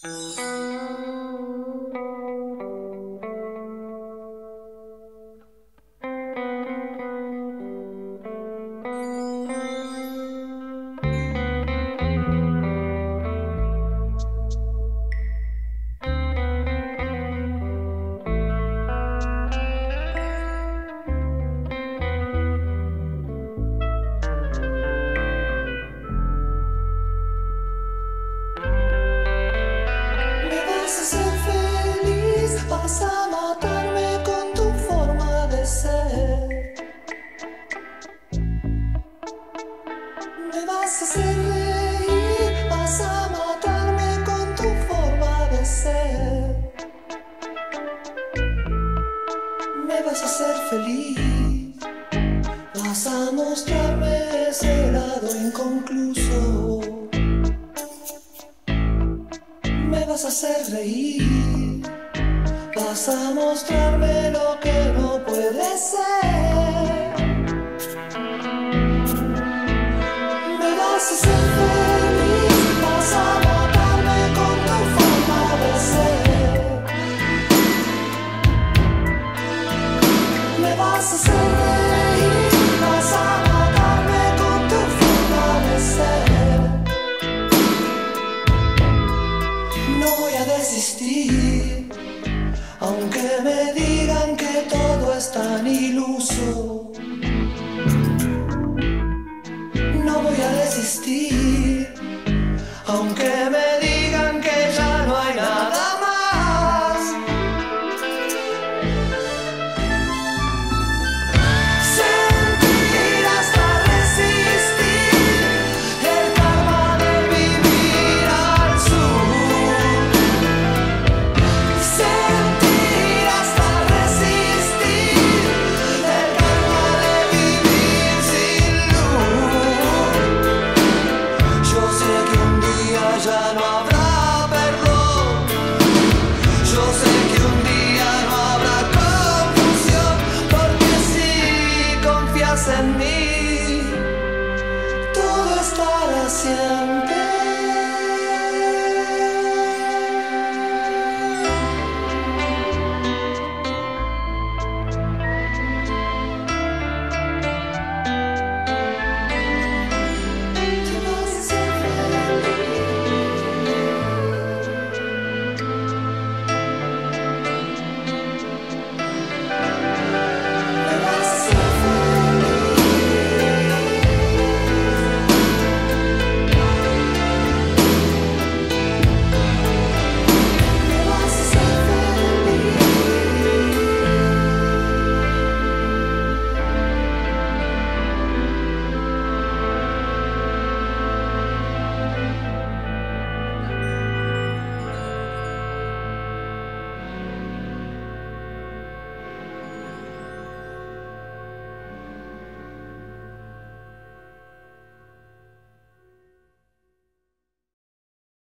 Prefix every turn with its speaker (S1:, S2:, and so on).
S1: Vas a matarme con tu forma de ser. Me vas a hacer reír, vas a matarme con tu forma de ser. Me vas a hacer feliz, vas a mostrarme ese lado inconcluso. Me vas a hacer reír, vas a mostrarme lo que no puede ser. Me vas a hacer feliz, vas a matarme con tu forma de ser. Me vas a hacer reír, vas a matarme con tu forma de ser. No voy a desistir, aunque me digan que todo es tan iluso. No voy a resistir, aunque me digan que ya no hay nada más. Sentir hasta resistir el karma de vivir al sur. Sentir hasta resistir el karma de vivir sin luz. Yo sé que un día ya no habrá perdón. Yo sé que un día no habrá confusión, porque si confías en mí, todo estará siempre